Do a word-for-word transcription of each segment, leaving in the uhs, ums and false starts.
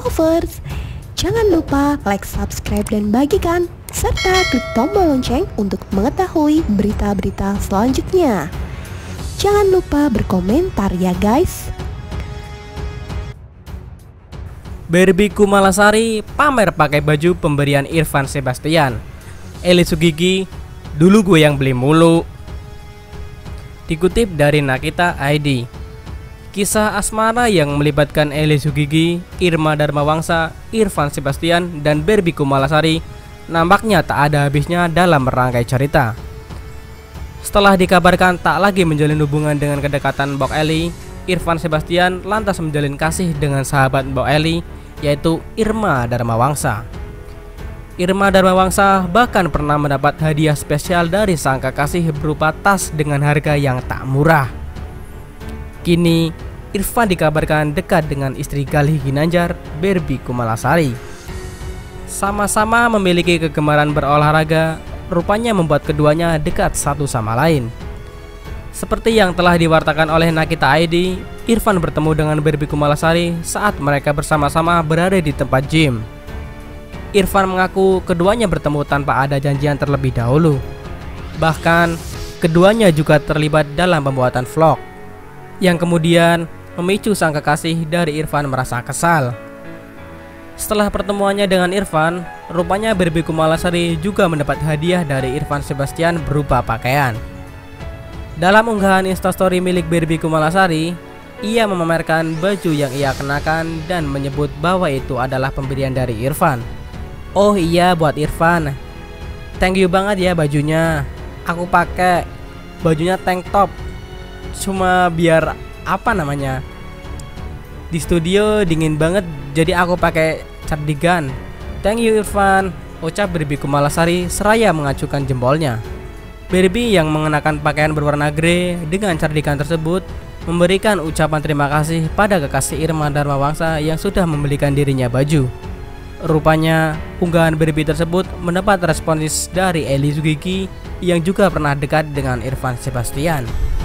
lovers. Jangan lupa like, subscribe, dan bagikan, serta klik tombol lonceng untuk mengetahui berita-berita selanjutnya. Jangan lupa berkomentar ya guys. Barbie Kumalasari pamer pakai baju pemberian Irfan Sebastian. Eli Sugigi, dulu gue yang beli mulu. Dikutip dari Nakita I D, kisah asmara yang melibatkan Eli Sugigi, Irma Dharmawangsa, Irfan Sebastian, dan Barbie Kumalasari nampaknya tak ada habisnya dalam merangkai cerita. Setelah dikabarkan tak lagi menjalin hubungan dengan kedekatan Mbok Eli, Irfan Sebastian lantas menjalin kasih dengan sahabat Mbok Eli, yaitu Irma Dharmawangsa. Irma Dharmawangsa bahkan pernah mendapat hadiah spesial dari sang kekasih berupa tas dengan harga yang tak murah. Kini, Irfan dikabarkan dekat dengan istri Galih Ginanjar, Barbie Kumalasari. Sama-sama memiliki kegemaran berolahraga, rupanya membuat keduanya dekat satu sama lain. Seperti yang telah diwartakan oleh Nakita I D, Irfan bertemu dengan Barbie Kumalasari saat mereka bersama-sama berada di tempat gym. Irfan mengaku keduanya bertemu tanpa ada janjian terlebih dahulu. Bahkan, keduanya juga terlibat dalam pembuatan vlog, yang kemudian memicu sang kekasih dari Irfan merasa kesal. Setelah pertemuannya dengan Irfan, rupanya Barbie Kumalasari juga mendapat hadiah dari Irfan Sebastian berupa pakaian. Dalam unggahan instastory milik Barbie Kumalasari, ia memamerkan baju yang ia kenakan dan menyebut bahwa itu adalah pemberian dari Irfan. Oh iya, buat Irfan, thank you banget ya bajunya. Aku pakai bajunya tank top, cuma biar apa namanya, di studio dingin banget jadi aku pakai cardigan. Thank you Irfan, ucap Barbie Kumalasari seraya mengacukan jempolnya. Barbie yang mengenakan pakaian berwarna grey dengan cardigan tersebut memberikan ucapan terima kasih pada kekasih Irma Dharmawangsa yang sudah membelikan dirinya baju. Rupanya unggahan Barbie tersebut mendapat respons dari Eli Sugigi yang juga pernah dekat dengan Irfan Sebastian.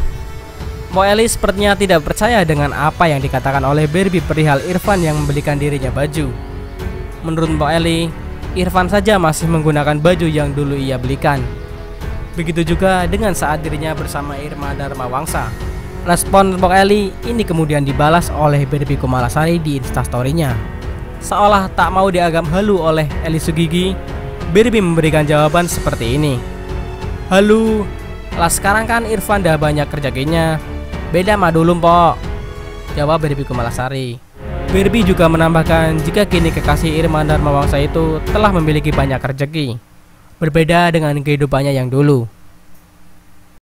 Mbok Eli sepertinya tidak percaya dengan apa yang dikatakan oleh Barbie perihal Irfan yang membelikan dirinya baju. Menurut Mbok Eli, Irfan saja masih menggunakan baju yang dulu ia belikan. Begitu juga dengan saat dirinya bersama Irma Dharmawangsa. Respon Mbok Eli ini kemudian dibalas oleh Barbie Kumalasari di instastory-nya. Seolah tak mau dianggap halu oleh Eli Sugigi, Barbie memberikan jawaban seperti ini. Halu, lah sekarang kan Irfan dah banyak rezekinya, beda mah dulu mpok, jawab Barbie Kumalasari. Barbie juga menambahkan jika kini kekasih Irma Dharmawangsa itu telah memiliki banyak rezeki, berbeda dengan kehidupannya yang dulu.